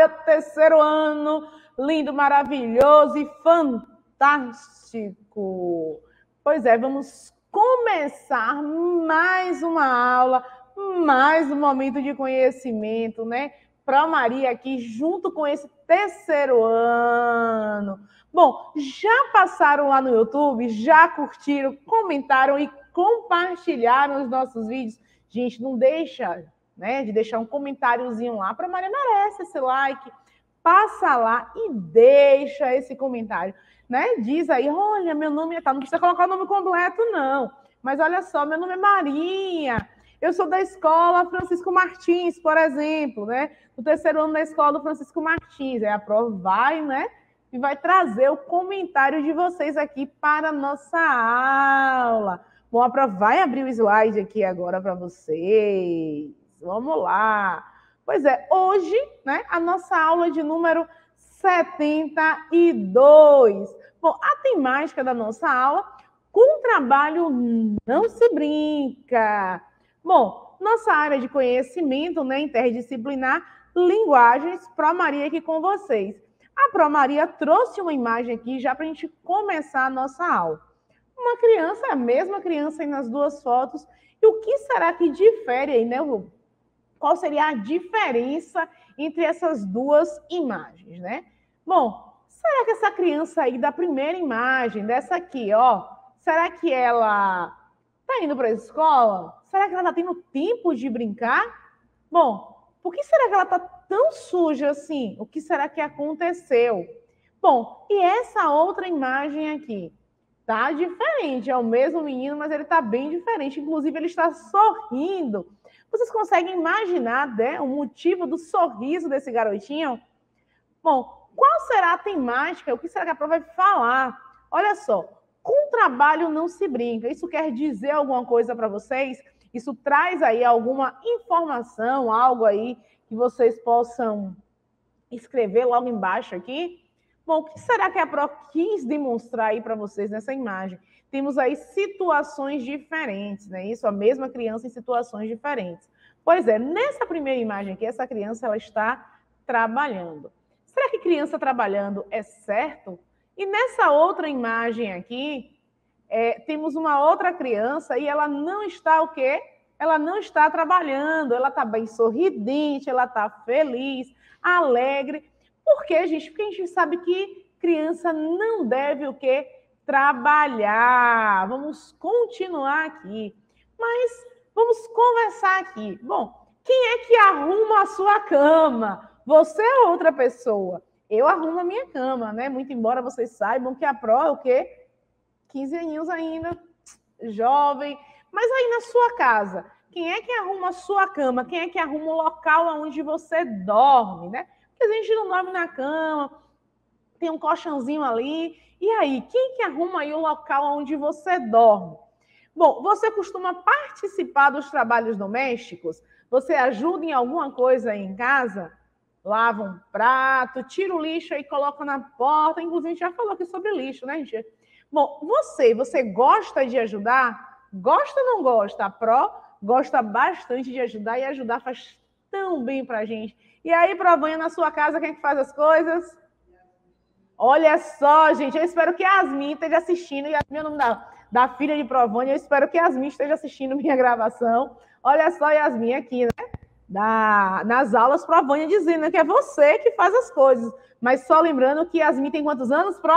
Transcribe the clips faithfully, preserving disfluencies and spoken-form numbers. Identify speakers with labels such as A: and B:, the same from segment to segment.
A: meu terceiro ano, lindo, maravilhoso e fantástico. Pois é, vamos começar mais uma aula, mais um momento de conhecimento, né? Para Maria aqui, junto com esse terceiro ano. Bom, já passaram lá no YouTube, já curtiram, comentaram e compartilharam os nossos vídeos? Gente, não deixa, né, de deixar um comentáriozinho lá. Para Maria merece esse like. Passa lá e deixa esse comentário, né? Diz aí, olha, meu nome é tal. Não precisa colocar o nome completo, não. Mas olha só, meu nome é Maria. Eu sou da escola Francisco Martins, por exemplo, né? No terceiro ano da escola do Francisco Martins. Aí a prova vai, né? E vai trazer o comentário de vocês aqui para a nossa aula. Bom, a prova vai abrir o slide aqui agora para vocês. Vamos lá. Pois é, hoje, né, a nossa aula de número setenta e dois. Bom, a temática da nossa aula, com trabalho não se brinca. Bom, nossa área de conhecimento, né, interdisciplinar, linguagens, Pro Maria aqui com vocês. A Pro Maria trouxe uma imagem aqui já para a gente começar a nossa aula. Uma criança, a mesma criança aí nas duas fotos. E o que será que difere aí, né, Lu? Qual seria a diferença entre essas duas imagens, né? Bom, será que essa criança aí da primeira imagem, dessa aqui, ó, será que ela tá indo para a escola? Será que ela tá tendo tempo de brincar? Bom, por que será que ela tá tão suja assim? O que será que aconteceu? Bom, e essa outra imagem aqui? Tá diferente, é o mesmo menino, mas ele tá bem diferente. Inclusive, ele está sorrindo. Vocês conseguem imaginar, né, o motivo do sorriso desse garotinho? Bom, qual será a temática? O que será que a prova vai falar? Olha só, com trabalho não se brinca. Isso quer dizer alguma coisa para vocês? Isso traz aí alguma informação, algo aí que vocês possam escrever logo embaixo aqui? Bom, o que será que a Pro quis demonstrar aí para vocês nessa imagem? Temos aí situações diferentes, né? Isso, a mesma criança em situações diferentes. Pois é, nessa primeira imagem aqui, essa criança ela está trabalhando. Será que criança trabalhando é certo? E nessa outra imagem aqui, é, temos uma outra criança e ela não está o quê? Ela não está trabalhando, ela está bem sorridente, ela está feliz, alegre. Por quê, gente? Porque a gente sabe que criança não deve o quê? Trabalhar. Vamos continuar aqui. Mas vamos conversar aqui. Bom, quem é que arruma a sua cama? Você ou outra pessoa? Eu arrumo a minha cama, né? Muito embora vocês saibam que a Pro é o quê? quinze aninhos ainda, jovem. Mas aí na sua casa, quem é que arruma a sua cama? Quem é que arruma o local onde você dorme, né? Porque a gente não dorme na cama, tem um colchãozinho ali. E aí, quem que arruma aí o local onde você dorme? Bom, você costuma participar dos trabalhos domésticos? Você ajuda em alguma coisa aí em casa? Lava um prato, tira o lixo e coloca na porta. Inclusive, a gente já falou aqui sobre lixo, né, gente? Bom, você, você gosta de ajudar? Gosta ou não gosta? A Pro gosta bastante de ajudar e ajudar faz tão bem pra gente. E aí, Provanha, na sua casa, quem é que faz as coisas? Olha só, gente, eu espero que a Yasmin esteja assistindo. Yasmin é o nome da, da filha de Provanha. Eu espero que a Yasmin esteja assistindo minha gravação. Olha só, Yasmin aqui, né? Da, nas aulas, Provanha dizendo que é você que faz as coisas. Mas só lembrando que Yasmin tem quantos anos, Pro?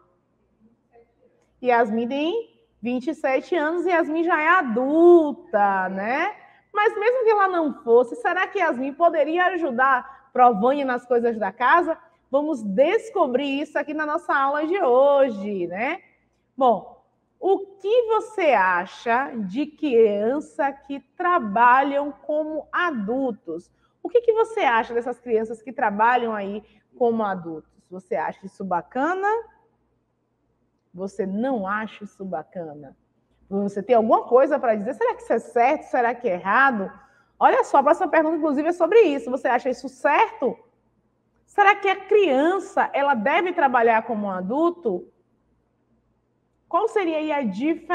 A: Yasmin tem vinte e sete anos e Yasmin já é adulta, né? Mas mesmo que ela não fosse, será que Yasmin poderia ajudar Provanha nas coisas da casa? Vamos descobrir isso aqui na nossa aula de hoje, né? Bom, o que você acha de criança que trabalham como adultos? O que, que você acha dessas crianças que trabalham aí como adultos? Você acha isso bacana? Você não acha isso bacana? Você tem alguma coisa para dizer? Será que isso é certo? Será que é errado? Olha só, a próxima pergunta, inclusive, é sobre isso. Você acha isso certo? Será que a criança ela deve trabalhar como um adulto? Qual seria aí a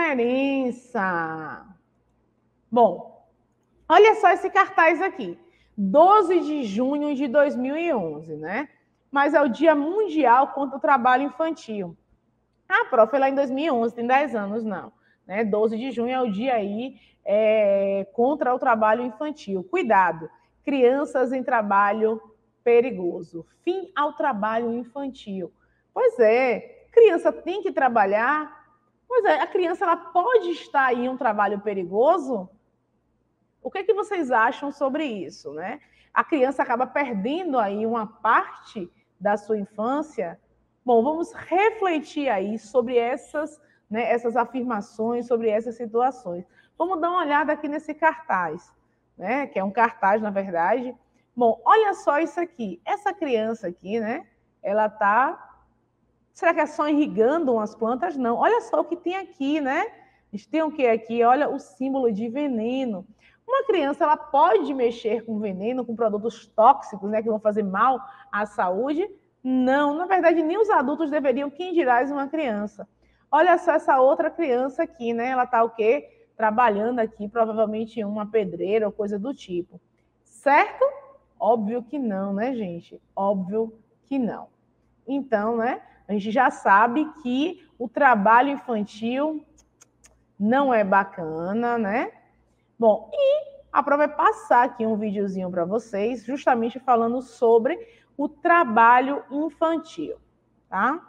A: diferença? Bom, olha só esse cartaz aqui. doze de junho de dois mil e onze, né? Mas é o Dia Mundial contra o Trabalho Infantil. Ah, prof, foi lá em dois mil e onze, tem dez anos, não. Né? doze de junho é o dia aí é, contra o trabalho infantil. Cuidado, crianças em trabalho perigoso. Fim ao trabalho infantil. Pois é, criança tem que trabalhar. Pois é, a criança ela pode estar em um trabalho perigoso? O que é que vocês acham sobre isso, né? A criança acaba perdendo aí uma parte da sua infância. Bom, vamos refletir aí sobre essas, né, essas afirmações, sobre essas situações. Vamos dar uma olhada aqui nesse cartaz, né? Que é um cartaz, na verdade. Bom, olha só isso aqui. Essa criança aqui, né? Ela tá... Será que é só irrigando umas plantas? Não. Olha só o que tem aqui, né? A gente tem o que aqui? Olha o símbolo de veneno. Uma criança, ela pode mexer com veneno, com produtos tóxicos, né? Que vão fazer mal à saúde? Não. Na verdade, nem os adultos deveriam, quem dirá uma criança. Olha só essa outra criança aqui, né? Ela tá o quê? Trabalhando aqui, provavelmente em uma pedreira ou coisa do tipo. Certo? Óbvio que não, né, gente? Óbvio que não. Então, né? A gente já sabe que o trabalho infantil não é bacana, né? Bom, e a prova vai passar aqui um videozinho para vocês, justamente falando sobre o trabalho infantil, tá?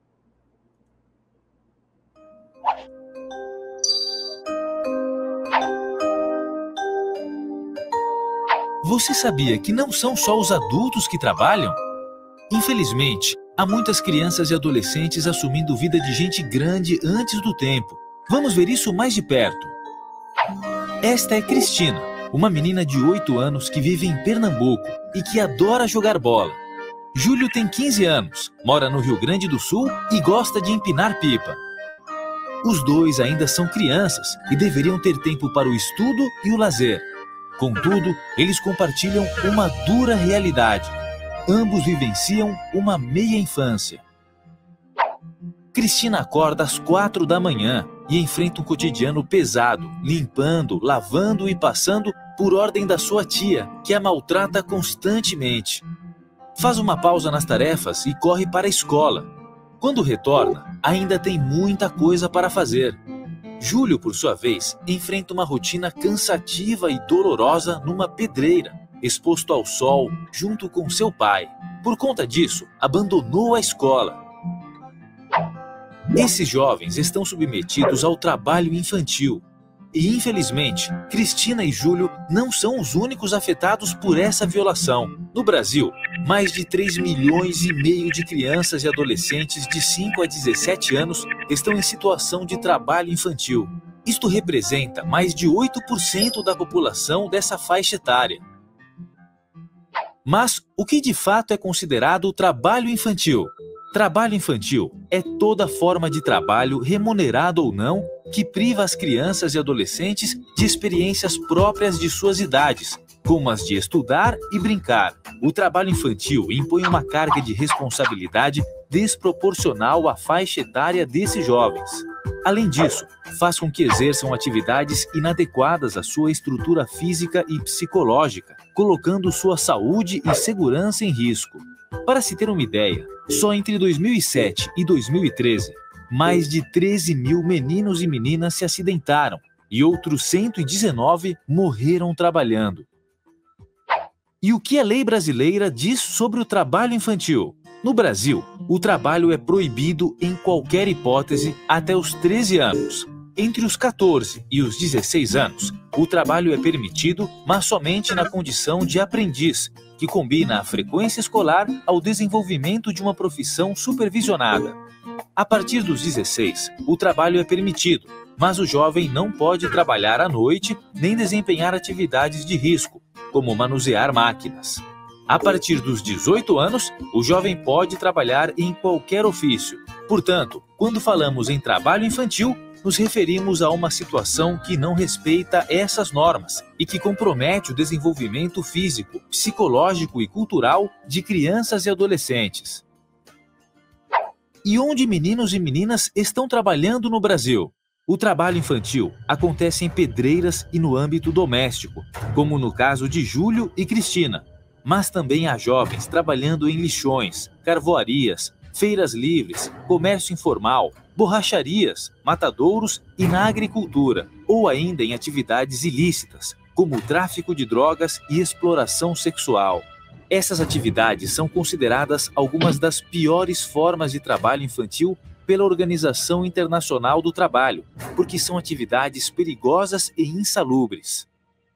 B: Você sabia que não são só os adultos que trabalham? Infelizmente, há muitas crianças e adolescentes assumindo vida de gente grande antes do tempo. Vamos ver isso mais de perto. Esta é Cristina, uma menina de oito anos que vive em Pernambuco e que adora jogar bola. Júlio tem quinze anos, mora no Rio Grande do Sul e gosta de empinar pipa. Os dois ainda são crianças e deveriam ter tempo para o estudo e o lazer. Contudo, eles compartilham uma dura realidade. Ambos vivenciam uma meia-infância. Cristina acorda às quatro da manhã e enfrenta um cotidiano pesado, limpando, lavando e passando por ordem da sua tia, que a maltrata constantemente. Faz uma pausa nas tarefas e corre para a escola. Quando retorna, ainda tem muita coisa para fazer. Júlio, por sua vez, enfrenta uma rotina cansativa e dolorosa numa pedreira, exposto ao sol junto com seu pai. Por conta disso, abandonou a escola. Esses jovens estão submetidos ao trabalho infantil. E, infelizmente, Cristina e Júlio não são os únicos afetados por essa violação. No Brasil, mais de três milhões e meio de crianças e adolescentes de cinco a dezessete anos estão em situação de trabalho infantil. Isto representa mais de oito por cento da população dessa faixa etária. Mas o que de fato é considerado trabalho infantil? Trabalho infantil é toda forma de trabalho, remunerado ou não, que priva as crianças e adolescentes de experiências próprias de suas idades, como as de estudar e brincar. O trabalho infantil impõe uma carga de responsabilidade desproporcional à faixa etária desses jovens. Além disso, faz com que exerçam atividades inadequadas à sua estrutura física e psicológica, colocando sua saúde e segurança em risco. Para se ter uma ideia, só entre dois mil e sete e dois mil e treze, mais de treze mil meninos e meninas se acidentaram e outros cento e dezenove morreram trabalhando. E o que a lei brasileira diz sobre o trabalho infantil? No Brasil, o trabalho é proibido em qualquer hipótese até os treze anos. Entre os quatorze e os dezesseis anos, o trabalho é permitido, mas somente na condição de aprendiz, que combina a frequência escolar ao desenvolvimento de uma profissão supervisionada. A partir dos dezesseis, o trabalho é permitido, mas o jovem não pode trabalhar à noite nem desempenhar atividades de risco, como manusear máquinas. A partir dos dezoito anos, o jovem pode trabalhar em qualquer ofício. Portanto, quando falamos em trabalho infantil, nos referimos a uma situação que não respeita essas normas e que compromete o desenvolvimento físico, psicológico e cultural de crianças e adolescentes. E onde meninos e meninas estão trabalhando no Brasil? O trabalho infantil acontece em pedreiras e no âmbito doméstico, como no caso de Júlio e Cristina. Mas também há jovens trabalhando em lixões, carvoarias, feiras livres, comércio informal, borracharias, matadouros e na agricultura, ou ainda em atividades ilícitas, como o tráfico de drogas e exploração sexual. Essas atividades são consideradas algumas das piores formas de trabalho infantil pela Organização Internacional do Trabalho, porque são atividades perigosas e insalubres.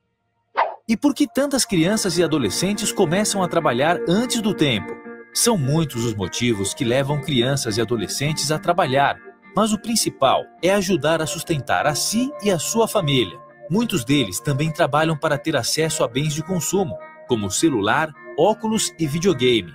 B: E por que tantas crianças e adolescentes começam a trabalhar antes do tempo? São muitos os motivos que levam crianças e adolescentes a trabalhar, mas o principal é ajudar a sustentar a si e a sua família. Muitos deles também trabalham para ter acesso a bens de consumo, como celular, óculos e videogame.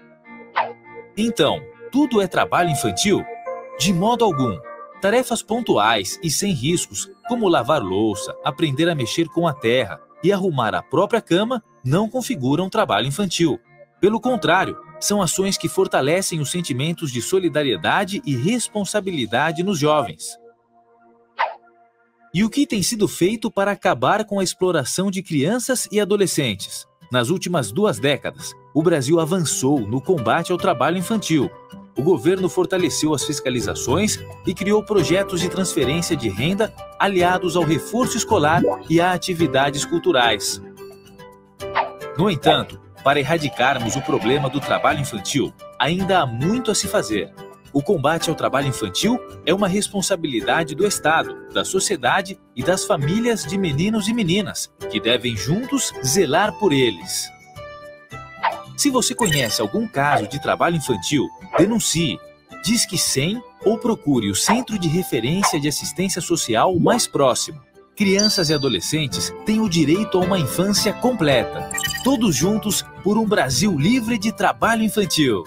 B: Então, tudo é trabalho infantil? De modo algum. Tarefas pontuais e sem riscos, como lavar louça, aprender a mexer com a terra e arrumar a própria cama, não configuram trabalho infantil. Pelo contrário, são ações que fortalecem os sentimentos de solidariedade e responsabilidade nos jovens. E o que tem sido feito para acabar com a exploração de crianças e adolescentes? Nas últimas duas décadas, o Brasil avançou no combate ao trabalho infantil. O governo fortaleceu as fiscalizações e criou projetos de transferência de renda aliados ao reforço escolar e a atividades culturais. No entanto, para erradicarmos o problema do trabalho infantil, ainda há muito a se fazer. O combate ao trabalho infantil é uma responsabilidade do Estado, da sociedade e das famílias de meninos e meninas, que devem juntos zelar por eles. Se você conhece algum caso de trabalho infantil, denuncie, Disque cem ou procure o Centro de Referência de Assistência Social mais próximo. Crianças e adolescentes têm o direito a uma infância completa. Todos juntos por um Brasil livre de trabalho infantil.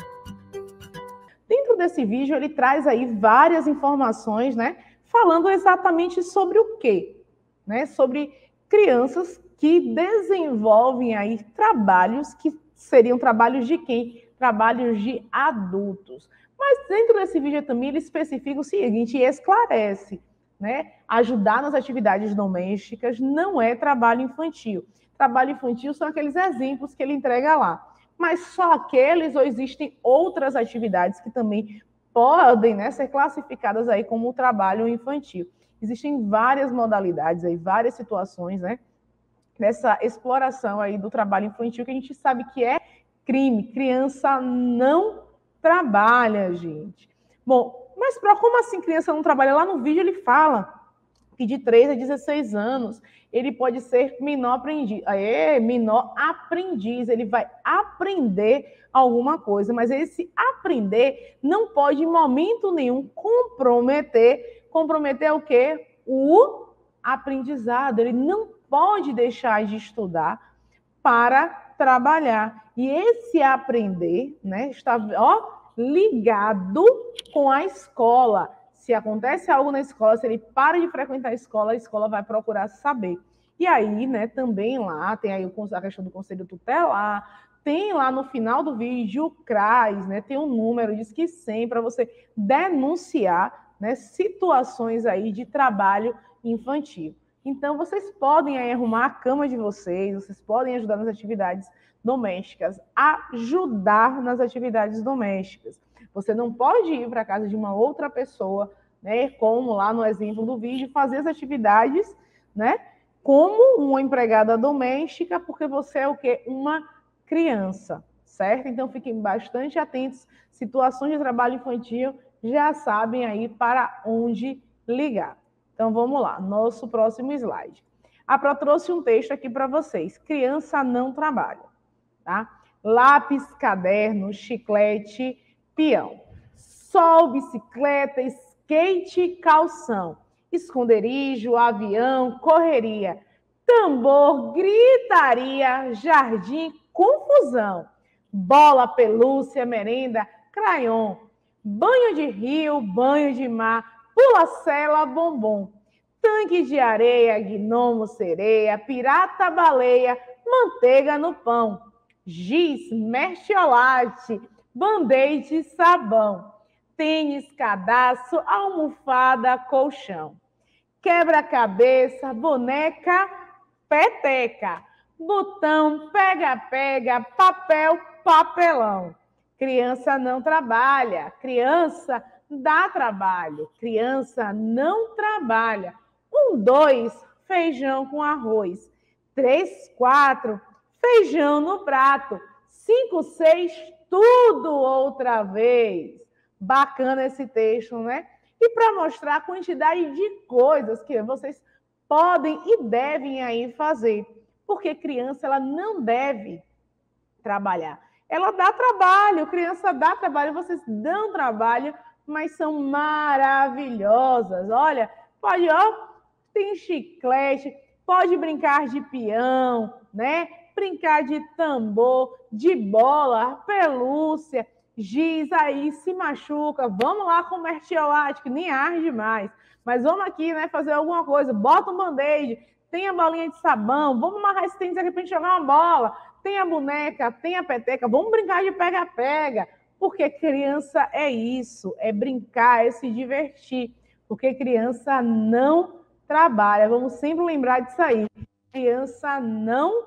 A: Dentro desse vídeo, ele traz aí várias informações, né? Falando exatamente sobre o quê? Né? Sobre crianças que desenvolvem aí trabalhos que seriam trabalhos de quem? Trabalhos de adultos. Mas dentro desse vídeo também ele especifica o seguinte e esclarece, né? Ajudar nas atividades domésticas não é trabalho infantil. Trabalho infantil são aqueles exemplos que ele entrega lá. Mas só aqueles ou existem outras atividades que também podem, né, ser classificadas aí como trabalho infantil. Existem várias modalidades aí, várias situações, né? Dessa exploração aí do trabalho infantil, que a gente sabe que é crime. Criança não trabalha, gente. Bom, mas pra, como assim criança não trabalha? Lá no vídeo ele fala que de três a dezesseis anos ele pode ser menor aprendiz. É, menor aprendiz, ele vai aprender alguma coisa, mas esse aprender não pode em momento nenhum comprometer, comprometer o quê? O aprendizado. Ele não pode deixar de estudar para trabalhar. E esse aprender, né, está ó, ligado com a escola. Se acontece algo na escola, se ele para de frequentar a escola, a escola vai procurar saber. E aí, né, também lá, tem aí a questão do conselho tutelar, tem lá no final do vídeo o CRAS, né, tem um número, diz que cem, para você denunciar, né, situações aí de trabalho infantil. Então, vocês podem aí arrumar a cama de vocês, vocês podem ajudar nas atividades domésticas, ajudar nas atividades domésticas. Você não pode ir para a casa de uma outra pessoa, né, como lá no exemplo do vídeo, fazer as atividades, né, como uma empregada doméstica, porque você é o quê? Uma criança, certo? Então, fiquem bastante atentos. Situações de trabalho infantil, já sabem aí para onde ligar. Então, vamos lá, nosso próximo slide. A Pro trouxe um texto aqui para vocês. Criança não trabalha, tá? Lápis, caderno, chiclete, peão. Sol, bicicleta, skate, calção. Esconderijo, avião, correria. Tambor, gritaria, jardim, confusão. Bola, pelúcia, merenda, crayon. Banho de rio, banho de mar. Pula-cela, bombom, tanque de areia, gnomo, sereia, pirata, baleia, manteiga no pão, giz, mertiolate, band-aid, sabão, tênis, cadastro, almofada, colchão. quebra-cabeça, boneca, peteca, botão, pega-pega, papel, papelão. Criança não trabalha, criança dá trabalho, criança não trabalha. Um, dois, feijão com arroz. Três, quatro, feijão no prato. Cinco, seis, tudo outra vez. Bacana esse texto, né? E para mostrar a quantidade de coisas que vocês podem e devem aí fazer. Porque criança, ela não deve trabalhar. Ela dá trabalho, criança dá trabalho, vocês dão trabalho, mas são maravilhosas. Olha, pode, ó, tem chiclete, pode brincar de peão, né? Brincar de tambor, de bola, pelúcia, giz aí, se machuca. Vamos lá com mertiolate, que nem arde mais. Mas vamos aqui, né, fazer alguma coisa. Bota um band-aid, tem a bolinha de sabão, vamos amarrar esse tênis aqui para gente jogar uma bola. Tem a boneca, tem a peteca, vamos brincar de pega-pega. Porque criança é isso, é brincar, é se divertir. Porque criança não trabalha. Vamos sempre lembrar disso aí. Criança não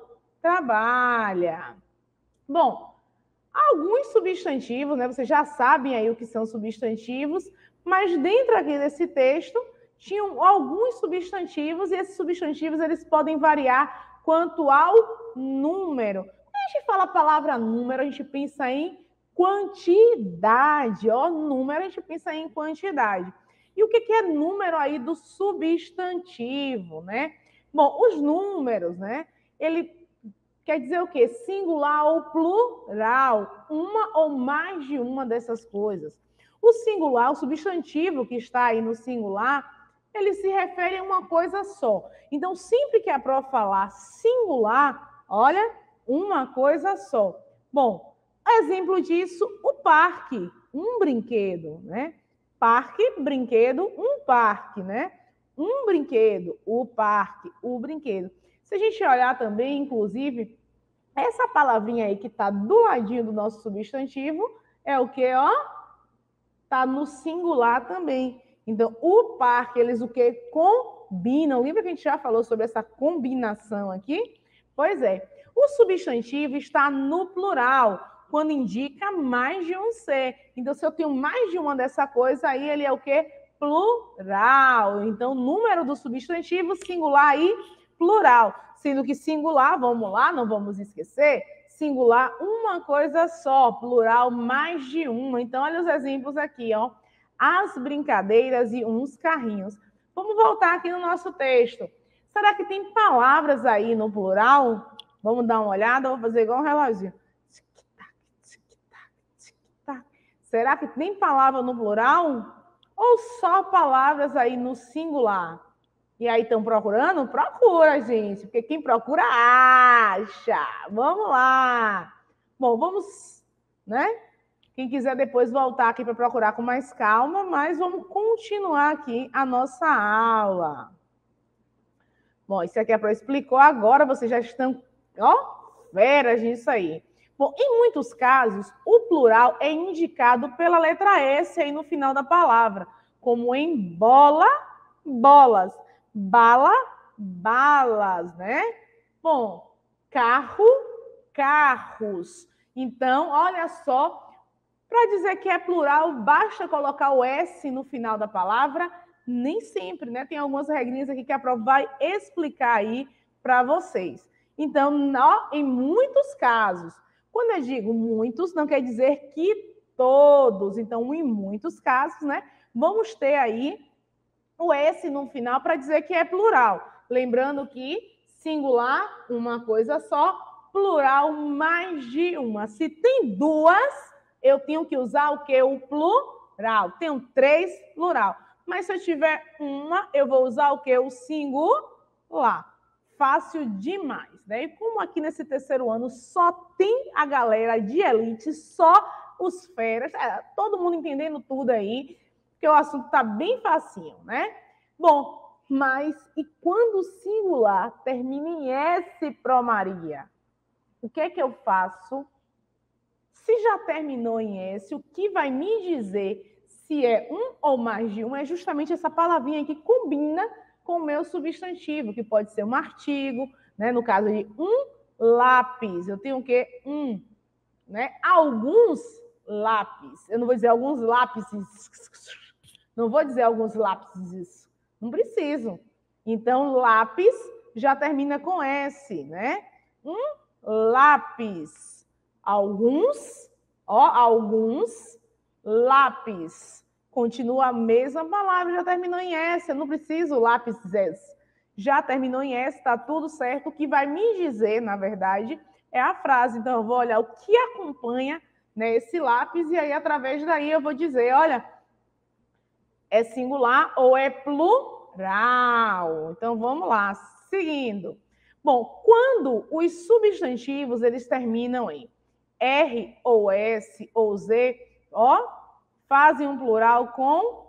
A: trabalha. Bom, alguns substantivos, né? Vocês já sabem aí o que são substantivos, mas dentro aqui desse texto tinham alguns substantivos e esses substantivos eles podem variar quanto ao número. Quando a gente fala a palavra número, a gente pensa em quantidade. Ó, número, a gente pensa em quantidade. E o que é número aí do substantivo, né? Bom, os números, né? Ele quer dizer o quê? Singular ou plural. Uma ou mais de uma dessas coisas. O singular, o substantivo que está aí no singular, ele se refere a uma coisa só. Então, sempre que a prof falar singular, olha, uma coisa só. Bom, exemplo disso, o parque, um brinquedo, né? Parque, brinquedo, um parque, né? Um brinquedo, o parque, o brinquedo. Se a gente olhar também, inclusive, essa palavrinha aí que está do ladinho do nosso substantivo é o que, ó? Está no singular também. Então, o parque, eles o que? Combinam. Lembra que a gente já falou sobre essa combinação aqui? Pois é. O substantivo está no plural, quando indica mais de um ser. Então, se eu tenho mais de uma dessa coisa, aí ele é o quê? Plural. Então, número do substantivo, singular e plural. Sendo que singular, vamos lá, não vamos esquecer, singular, uma coisa só, plural, mais de uma. Então, olha os exemplos aqui, ó. As brincadeiras e uns carrinhos. Vamos voltar aqui no nosso texto. Será que tem palavras aí no plural? Vamos dar uma olhada, vou fazer igual um reloginho. Será que tem palavra no plural? Ou só palavras aí no singular? E aí estão procurando? Procura, gente, porque quem procura acha. Vamos lá. Bom, vamos, né? Quem quiser depois voltar aqui para procurar com mais calma, mas vamos continuar aqui a nossa aula. Bom, isso aqui é para explicar agora, vocês já estão, ó, feras nisso aí. Bom, em muitos casos, o plural é indicado pela letra S aí no final da palavra, como em bola, bolas, bala, balas, né? Bom, carro, carros. Então, olha só, para dizer que é plural, basta colocar o S no final da palavra? Nem sempre, né? Tem algumas regrinhas aqui que a prova vai explicar aí para vocês. Então, não, em muitos casos, quando eu digo muitos, não quer dizer que todos. Então, em muitos casos, né? Vamos ter aí o S no final para dizer que é plural. Lembrando que singular, uma coisa só, plural, mais de uma. Se tem duas, eu tenho que usar o quê? O plural. Tenho três, plural. Mas se eu tiver uma, eu vou usar o quê? O singular. Fácil demais, né? E como aqui nesse terceiro ano só tem a galera de elite, só os feras, é, todo mundo entendendo tudo aí, porque o assunto tá bem facinho, né? Bom, mas e quando o singular termina em S, Pro Maria? O que é que eu faço? Se já terminou em S, o que vai me dizer se é um ou mais de um é justamente essa palavrinha que combina com o meu substantivo, que pode ser um artigo, né? No caso de um lápis, eu tenho o quê? Um, né? Alguns lápis, eu não vou dizer alguns lápises, não vou dizer alguns lápises, não preciso. Então, lápis já termina com S, né? Um lápis, alguns, ó, alguns lápis. Continua a mesma palavra, já terminou em S, eu não preciso lápis S. Já terminou em S, está tudo certo. O que vai me dizer, na verdade, é a frase. Então, eu vou olhar o que acompanha, né, esse lápis, e aí, através daí, eu vou dizer, olha, é singular ou é plural. Então, vamos lá, seguindo. Bom, quando os substantivos, eles terminam em R ou S ou Z, ó, fazem um plural com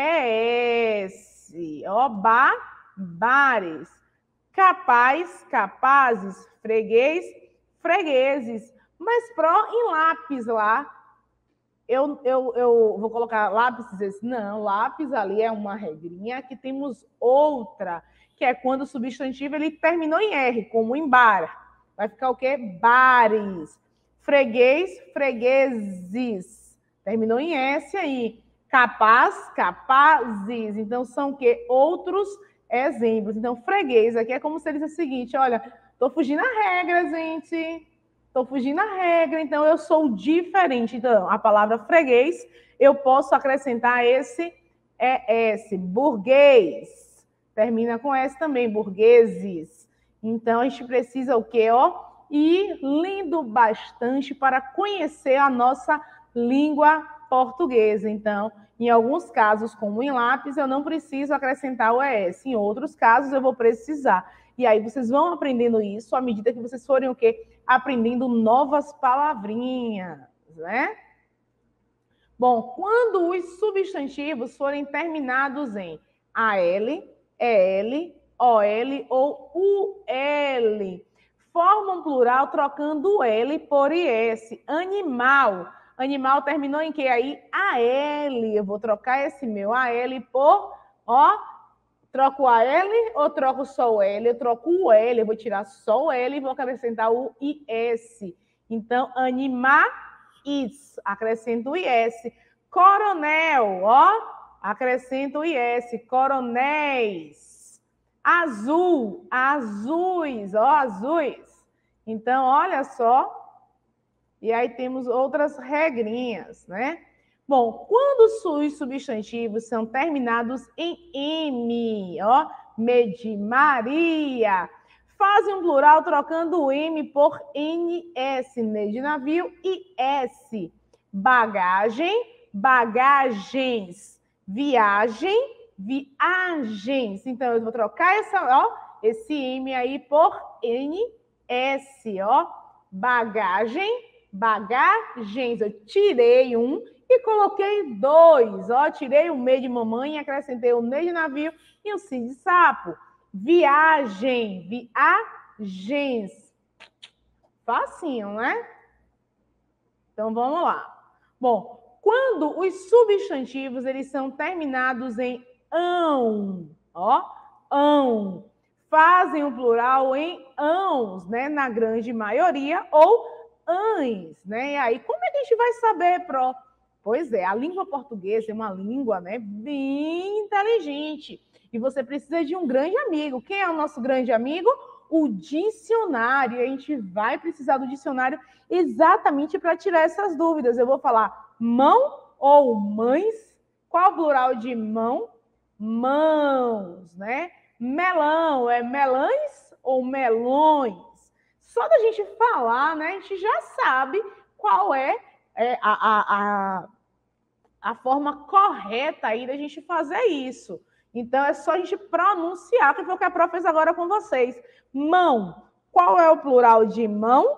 A: E S, ó, ba, bares, capaz, capazes, freguês, fregueses, mas pró em lápis lá, eu, eu, eu vou colocar lápis, não, lápis ali é uma regrinha, que temos outra, que é quando o substantivo ele terminou em R, como em bar, vai ficar o quê? Bares, freguês, fregueses, terminou em S aí, capaz, capazes, então são o quê? Outros exemplos. Então, freguês aqui é como se ele disse o seguinte, olha, tô fugindo a regra, gente, tô fugindo a regra, então eu sou diferente. Então, a palavra freguês, eu posso acrescentar esse é S, burguês, termina com S também, burgueses. Então, a gente precisa o quê, ó? Ir lendo bastante para conhecer a nossa língua portuguesa. Então, em alguns casos, como em lápis, eu não preciso acrescentar o E S. Em outros casos, eu vou precisar. E aí, vocês vão aprendendo isso à medida que vocês forem o quê? Aprendendo novas palavrinhas, né? Bom, quando os substantivos forem terminados em A L, E L, O L ou U L, formam plural trocando o L por I S. Animal. Animal terminou em que aí? A L. Eu vou trocar esse meu A L por, ó, troco a L ou troco só o L? Eu troco o L, eu vou tirar só o L e vou acrescentar o I S. Então, animais, acrescento o I S. Coronel, ó, acrescento o I S. Coronéis. Azul, azuis, ó, azuis. Então, olha só. E aí temos outras regrinhas, né? Bom, quando os substantivos são terminados em M, ó, Medi, Maria, fazem um plural trocando o M por N S, N de navio, e S, bagagem, bagagens, viagem, viagens. Então, eu vou trocar essa, ó, esse M aí por N S, ó, bagagem, bagagens. Eu tirei um e coloquei dois, ó, tirei o M de mamãe, acrescentei o N de navio e o C de sapo. Viagem, viagens. Facinho, né? Então, vamos lá. Bom, quando os substantivos, eles são terminados em ão, ó, ão, fazem o plural em ãos, né, na grande maioria, ou ães, né? E aí, como é que a gente vai saber, Pro? Pois é, a língua portuguesa é uma língua, né, bem inteligente. E você precisa de um grande amigo. Quem é o nosso grande amigo? O dicionário. A gente vai precisar do dicionário exatamente para tirar essas dúvidas. Eu vou falar mão ou mães? Qual o plural de mão? Mãos, né? Melão, é melães ou melões? Só da gente falar, né, a gente já sabe qual é, é a, a, a, a forma correta aí da gente fazer isso. Então, é só a gente pronunciar, que foi o que a Prof fez agora com vocês. Mão. Qual é o plural de mão?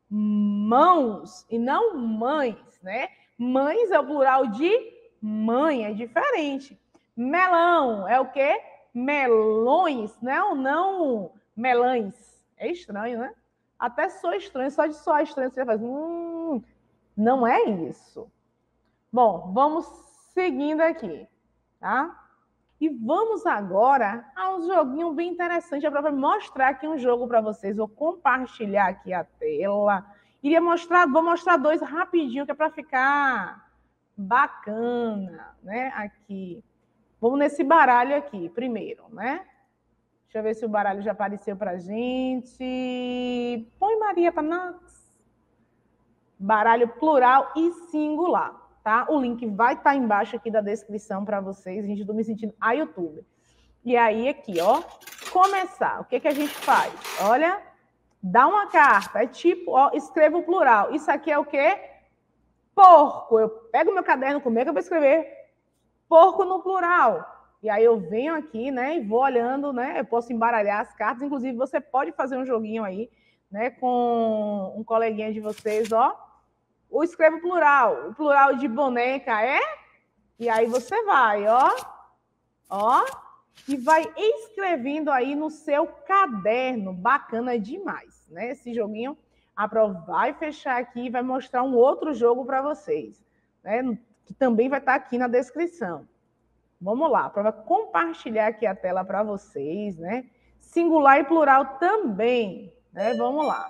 A: Mãos, e não mães, né? Mães é o plural de mãe, é diferente. Melão é o quê? Melões, não, não melães. É estranho, né? Até sou estranho, só de soar estranho você já faz, hum, não é isso. Bom, vamos seguindo aqui, tá? E vamos agora a um joguinho bem interessante. Eu vou mostrar aqui um jogo para vocês. Vou compartilhar aqui a tela. Iria mostrar, vou mostrar dois rapidinho, que é para ficar bacana, né? Aqui. Vamos nesse baralho aqui, primeiro, né? Deixa eu ver se o baralho já apareceu para a gente. Põe Maria para nós. Baralho plural e singular, tá? O link vai estar embaixo aqui da descrição para vocês. Gente, eu tô me sentindo a youtuber. E aí, aqui, ó, começar. O que que a gente faz? Olha, dá uma carta. É tipo, ó, escreva o plural. Isso aqui é o quê? Porco. Eu pego meu caderno, como é que eu vou escrever porco no plural? E aí eu venho aqui, né, e vou olhando, né? Eu posso embaralhar as cartas. Inclusive, você pode fazer um joguinho aí, né, com um coleguinha de vocês, ó. O escreva plural. O plural de boneca é? E aí você vai, ó. Ó. E vai escrevendo aí no seu caderno. Bacana demais, né? Esse joguinho, a Pro vai fechar aqui e vai mostrar um outro jogo para vocês, né? Que também vai estar aqui na descrição. Vamos lá, a Pro vai compartilhar aqui a tela para vocês, né? Singular e plural também, né? Vamos lá.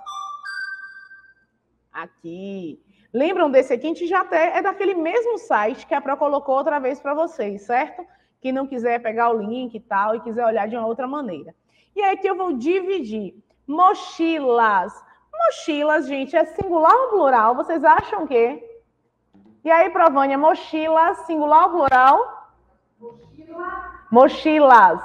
A: Aqui. Lembram desse aqui? A gente já até é daquele mesmo site que a Pro colocou outra vez para vocês, certo? Quem não quiser pegar o link e tal, e quiser olhar de uma outra maneira. E aí aqui eu vou dividir. Mochilas. Mochilas, gente, é singular ou plural? Vocês acham o quê? E aí, Provânia, mochilas, singular ou plural? Mochila. Mochilas.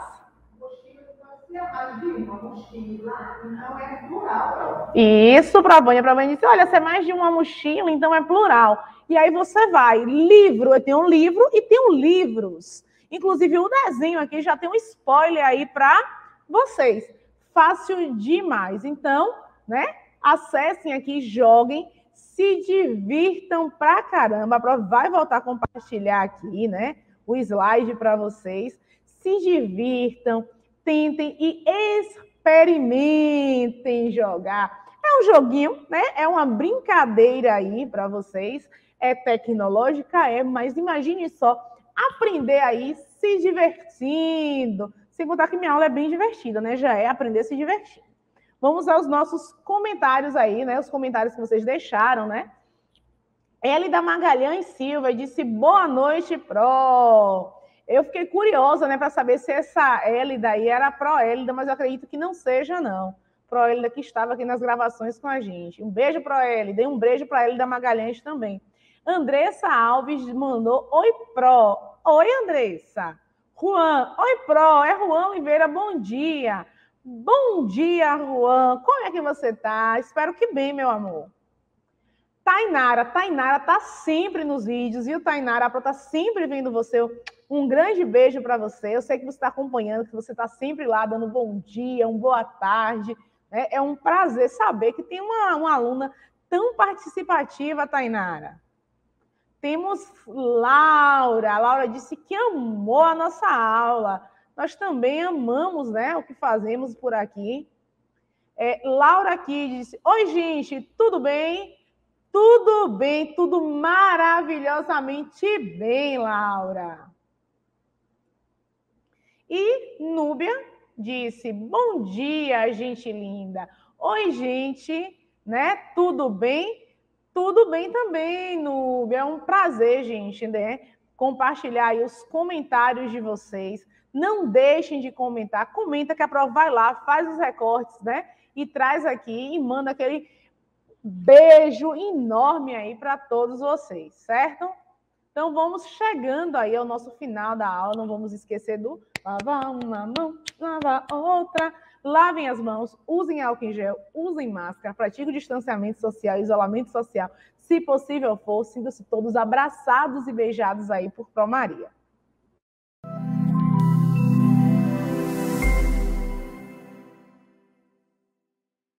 A: Então é plural. Isso, Provânia. Provânia disse, olha, se é mais de uma mochila, então é plural. E aí você vai, livro, eu tenho um livro e tenho livros. Inclusive o desenho aqui já tem um spoiler aí para vocês. Fácil demais. Então, né, acessem aqui, joguem, se divirtam pra caramba. A Pro vai voltar a compartilhar aqui, né, o slide para vocês. Se divirtam, tentem e experimentem jogar. É um joguinho, né? É uma brincadeira aí para vocês. É tecnológica, é, mas imagine só aprender aí se divertindo. Sem contar que minha aula é bem divertida, né? Já é aprender se divertindo. Vamos aos nossos comentários aí, né? Os comentários que vocês deixaram, né? Elida Magalhães Silva disse boa noite, Pro. Eu fiquei curiosa, né, para saber se essa Elida aí era a Pro Elida, mas eu acredito que não seja, não. Pro Elida que estava aqui nas gravações com a gente. Um beijo, Pro Elida, e um beijo para Elida Magalhães também. Andressa Alves mandou oi, Pro. Oi, Andressa. Juan, oi, Pro. É Juan Oliveira, bom dia. Bom dia, Juan. Como é que você tá? Espero que bem, meu amor. Tainara, Tainara tá sempre nos vídeos, viu, Tainara? A Pro tá sempre vendo você. Um grande beijo para você. Eu sei que você está acompanhando, que você está sempre lá dando bom dia, um boa tarde. Né? É um prazer saber que tem uma, uma aluna tão participativa, Tainara. Temos Laura. A Laura disse que amou a nossa aula. Nós também amamos, né, o que fazemos por aqui. É, Laura aqui disse, oi, gente, tudo bem? Tudo bem, tudo maravilhosamente bem, Laura. E Núbia disse, bom dia, gente linda. Oi, gente, né? Tudo bem? Tudo bem também, Núbia. É um prazer, gente, né? Compartilhar aí os comentários de vocês. Não deixem de comentar. Comenta que a Pro vai lá, faz os recortes, né? E traz aqui e manda aquele beijo enorme aí para todos vocês, certo? Então, vamos chegando aí ao nosso final da aula. Não vamos esquecer do lavar uma mão, lavar outra. Lavem as mãos, usem álcool em gel, usem máscara, pratiquem o distanciamento social, isolamento social. Se possível for, sintam-se todos abraçados e beijados aí por Pro Maria.